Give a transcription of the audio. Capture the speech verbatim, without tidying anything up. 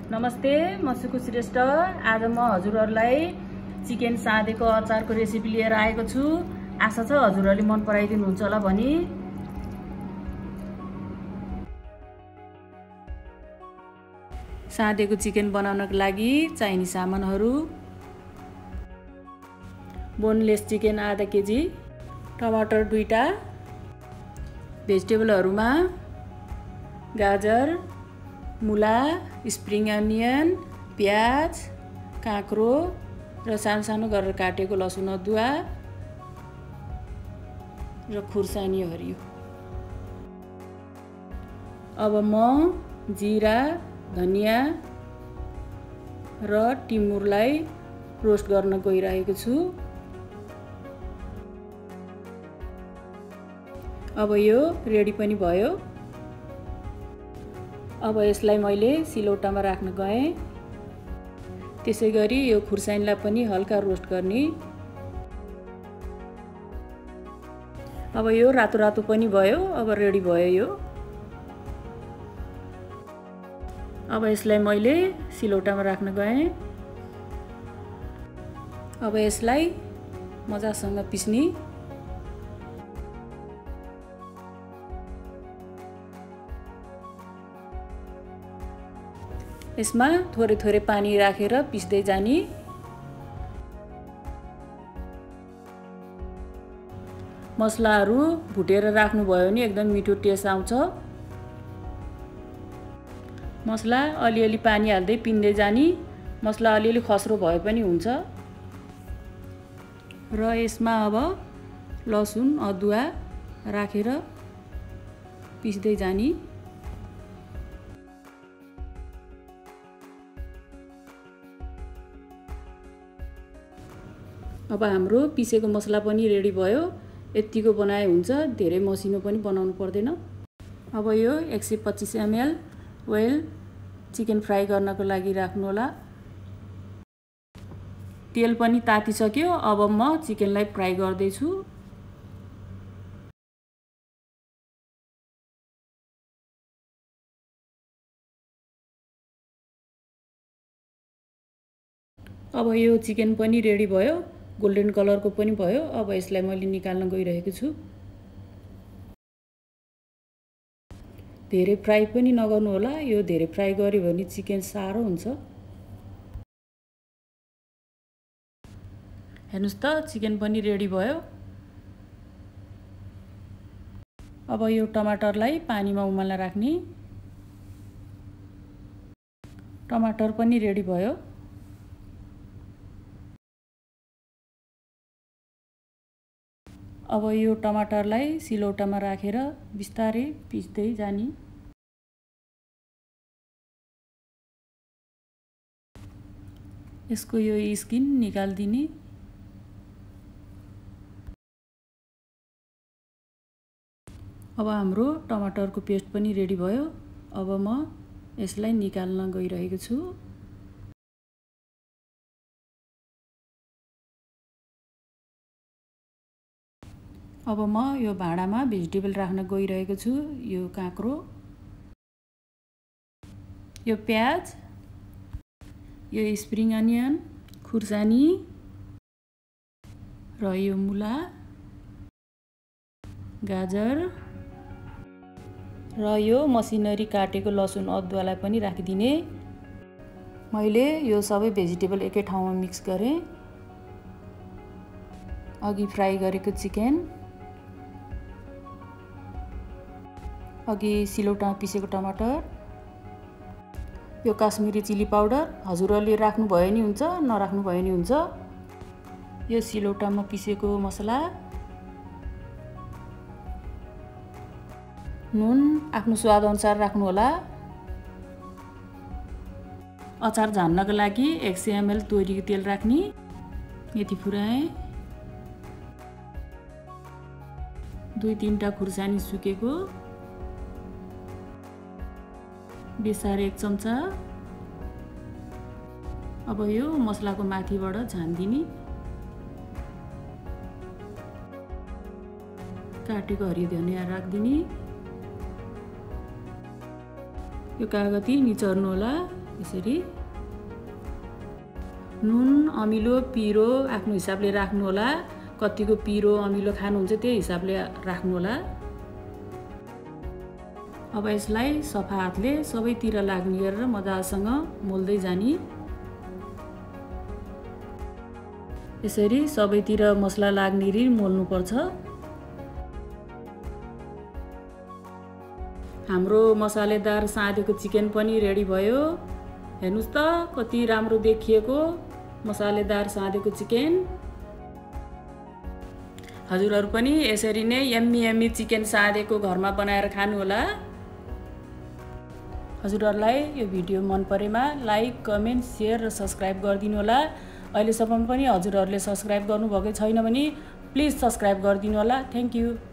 नमस्ते, म सुकु श्रेष्ठ। आज म हजुरहरुलाई चिकन साधेको अचारको रेसिपी लिएर आएको छु। आशा छ हजुरहरुले मन पराइदिनुहुन्छ होला भनी। साधेको चिकन बनाउनको लागि चाहिने सामानहरु: बोनलेस चिकन आधा केजी, टमाटर दुईटा, भेजिटेबलहरुमा गाजर, मुला, स्प्रिङ अनियन, प्याज, काँक्रो र सानो सानो गरेर काटेको लसुन अदुवा र खुर्सानी हरियो। अब म जिरा, धनिया र टिमुरलाई रोस्ट गर्न गइरहेको छु। अब यो रेडी पनि भयो। अब यसलाई मैले सिलौटामा राख्न गएँ। त्यसैगरी यो खुर्सानीलाई पनि हल्का रोस्ट गर्ने। अब यो रातो रातो पनि भयो। अब रेडी भयो यो। अब यसलाई मैले सिलौटामा राख्न गएँ। अब यसलाई मजासँग पिस्ने। यसमा थोरै थोरै पानी राखेर पिस्दै जाने। मसलाहरू भुटेर राख्नुभयो भने एकदम मिठो टेस्ट आउँछ। मसला अलिअलि पानी हाल्दै पिन्दै जाने। मसला अलिअलि खस्रो भए पनि हुन्छ। र यसमा अब लसुन अदुवा राखेर पिस्दै जाने। अब हाम्रो पिसेको मसला पनि रेडी भयो। यतिको बनाए हुन्छ, धेरै मसिनो पनि बनाउनु पर्दैन। अब यो एक सय पच्चीस एमएल ओइल चिकन फ्राई गर्नको लागि राख्नु होला। तेल पनि तातिसक्यो। अब म चिकनलाई फ्राई गर्दै छु। अब यो चिकन पनि रेडी भयो। गोल्डन कलरको पनि भयो। अब यसलाई मैले निकाल्न गइरहेको छु। धेरै फ्राई पनि नगर्नु होला। यो धेरै फ्राई गर्यो भने चिकन सारो हुन्छ। हेर्नुस् त चिकन पनि रेडी भयो। अब यो टमाटरलाई पानीमा उमाल्न राख्ने। टमाटर पनि रेडी भयो। अब यो टमाटरलाई सिलौटामा राखेर बिस्तारै पिस्दै जाने। यसको यो स्किन निकाल्दिने। अब हाम्रो टमाटरको पेस्ट पनि रेडी भयो। अब म यसलाई निकाल्न गइरहेको छु। अब म यो भाँडामा भेजिटेबल राख्न गइरहेको छु। यो काँक्रो, यो प्याज, यो स्प्रिङ अनियन, खुर्सानी र यो मुला, गाजर र यो मसिनरी काटेको लसुन अदुवालाई पनि राखिदिने। मैले यो सबै भेजिटेबल एकै ठाउँमा मिक्स गरेँ। अघि फ्राई गरेको चिकन, अघि सिलौटामा पिसेको टमाटर, यो काश्मिरी चिली पाउडर हजुरहरूले राख्नु भयो नि हुन्छ, नराख्नु भयो नि हुन्छ। यो सिलौटामा पिसेको मसला, नुन आफ्नो स्वाद अनुसार राख्नु होला। अचार झान्नको लागि एक सय एमएल तोरीको तेल राख्ने। यति पुऱ्याएँ। दुई तीनटा खुर्सानी सुकेको, बेसार एक चम्चा। अब यो मसलाको माथिबाट झानिदिने। काटेको हरियो धनिया राखिदिने। यो कागती निचर्नु होला। यसरी नुन अमिलो पिरो आफ्नो हिसाबले राख्नु होला। कतिको पिरो अमिलो खानुहुन्छ त्यही हिसाबले राख्नु होला। अब यसलाई सफा हातले सबैतिर लाग्ने गरेर मजासँग मोल्दै जानी। यसरी सबैतिर मसला लाग्ने गरी मोल्नुपर्छ। हाम्रो मसालेदार साँधेको चिकन पनि रेडी भयो। हेर्नुस् त कति राम्रो देखिएको मसालेदार साँधेको चिकन। हजुरहरु पनि यसरी नै यम्मी यम्मी चिकन साँधेको घरमा बनाएर खानु होला। हजुरहरुलाई यो भिडियो मन परेमा लाइक, कमेन्ट, शेयर र सब्स्क्राइब गरिदिनु होला। अहिलेसम्म पनि हजुरहरुले सब्स्क्राइब गर्नुभएको छैन भने प्लिज सब्स्क्राइब गरिदिनु होला। Thank you.